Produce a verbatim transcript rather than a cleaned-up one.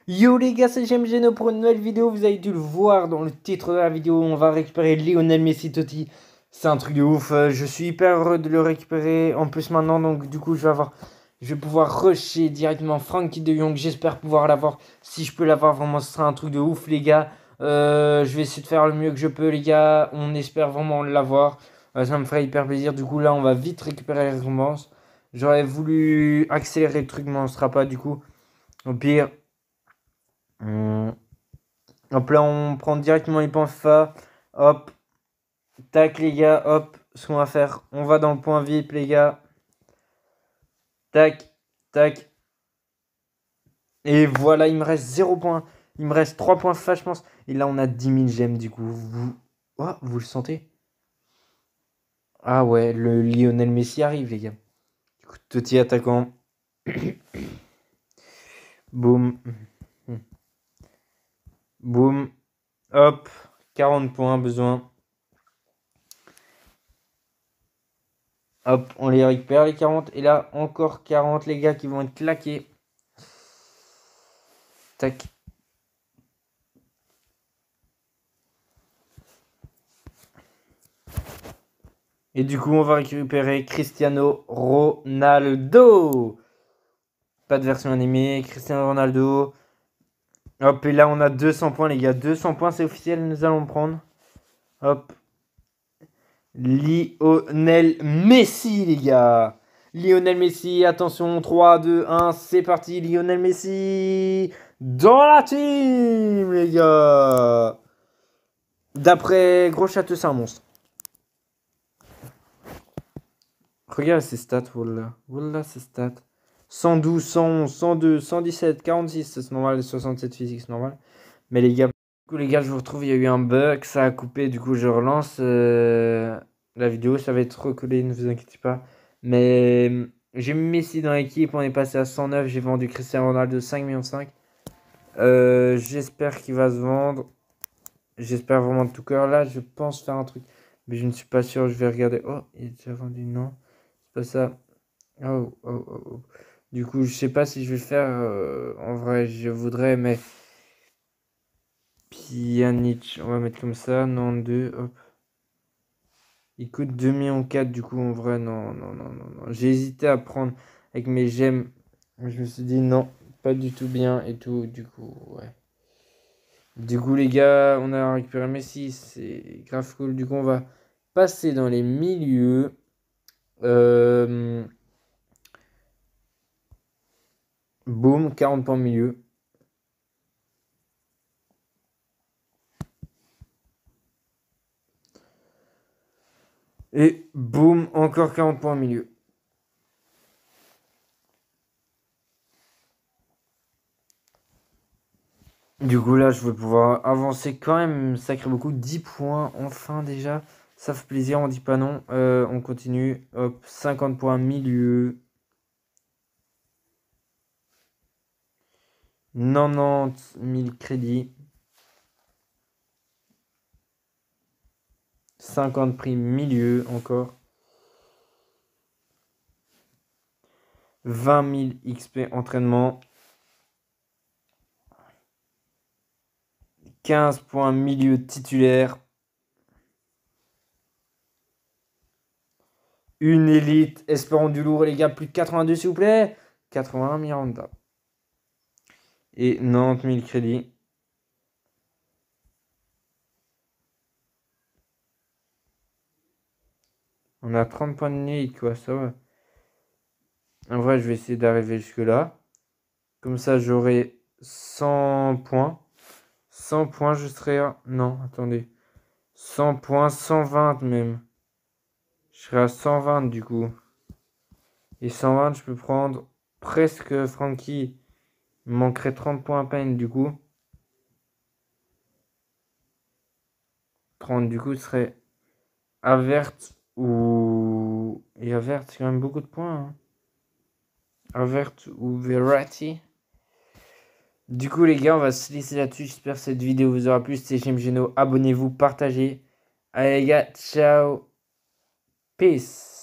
Yo les gars, c'est J'aime Geno pour une nouvelle vidéo. Vous avez dû le voir dans le titre de la vidéo. On va récupérer Lionel Messi Totti. C'est un truc de ouf. Euh, Je suis hyper heureux de le récupérer en plus maintenant. Donc du coup, je vais avoir, je vais pouvoir rusher directement Frankie de Jong. J'espère pouvoir l'avoir. Si je peux l'avoir, vraiment, ce sera un truc de ouf, les gars. Euh, je vais essayer de faire le mieux que je peux, les gars. On espère vraiment l'avoir. Euh, ça me ferait hyper plaisir. Du coup, là, on va vite récupérer les récompenses. J'aurais voulu accélérer le truc, mais on ne sera pas du coup. Au pire. Hum, Hop là, on prend directement les points FIFA. Hop, tac les gars, hop. Ce qu'on va faire, on va dans le point V I P les gars. Tac, tac. Et voilà, il me reste zéro point. Il me reste trois points FIFA, je pense. Et là, on a dix mille gemmes du coup. Vous, oh, vous le sentez? Ah ouais, le Lionel Messi arrive les gars. Du coup, petit attaquant. Boum. Boum. Hop. quarante points besoin. Hop, on les récupère les quarante. Et là, encore quarante les gars qui vont être claqués. Tac. Et du coup, on va récupérer Cristiano Ronaldo. Pas de version animée. Cristiano Ronaldo. Hop, et là, on a deux cents points, les gars. deux cents points, c'est officiel. Nous allons prendre. Hop. Lionel Messi, les gars. Lionel Messi, attention. trois, deux, un, c'est parti. Lionel Messi dans la team, les gars. D'après Gros Château, c'est un monstre. Regarde ses stats, voilà. Voilà ses stats. cent douze, cent onze, cent deux, cent dix-sept, quarante-six, c'est normal, soixante-sept physique, c'est normal. Mais les gars, du coup, les gars, je vous retrouve, il y a eu un bug, ça a coupé, du coup, je relance euh, la vidéo, ça va être recollé, ne vous inquiétez pas. Mais euh, j'ai mis Messi dans l'équipe, on est passé à cent neuf, j'ai vendu Cristiano Ronaldo cinq virgule cinq millions. Euh, j'espère qu'il va se vendre. J'espère vraiment de tout cœur. Là, je pense faire un truc, mais je ne suis pas sûr, je vais regarder. Oh, il est déjà vendu, non, c'est pas ça. Oh, oh, oh, oh. Du coup, je sais pas si je vais le faire. Euh, en vrai, je voudrais, mais Pjanic, on va mettre comme ça. Non, deux, hop. Il coûte deux millions quatre, du coup, en vrai, non, non, non, non, non. J'ai hésité à prendre avec mes gemmes. Je me suis dit non, pas du tout bien et tout. Du coup, ouais. Du coup, les gars, on a récupéré Messi, c'est grave cool. Du coup, on va passer dans les milieux. Euh, Boum, quarante points milieu. Et boum, encore quarante points milieu. Du coup, là, je vais pouvoir avancer quand même sacré beaucoup. dix points, enfin déjà. Ça fait plaisir, on dit pas non. Euh, on continue. Hop, cinquante points milieu. quatre-vingt-dix mille crédits. cinquante prix milieu encore. vingt mille X P entraînement. quinze points milieu titulaire. Une élite. Espérons du lourd, les gars. Plus de quatre-vingt-deux, s'il vous plaît. quatre-vingt-un Miranda. Et quatre-vingt-dix mille crédits. On a trente points de nid, quoi, ça va. En vrai, je vais essayer d'arriver jusque-là. Comme ça, j'aurai cent points. cent points, je serai à... Non, attendez. cent points, cent vingt même. Je serai à cent vingt du coup. Et cent vingt, je peux prendre presque Frankie. Il me manquerait trente points à peine du coup. trente du coup, ce serait Avert ou... Et Avert, c'est quand même beaucoup de points. Hein. Avert ou Verratti. Du coup, les gars, on va se laisser là-dessus. J'espère que cette vidéo vous aura plu. C'était J'aime Geno. Abonnez-vous, partagez. Allez, les gars, ciao. Peace.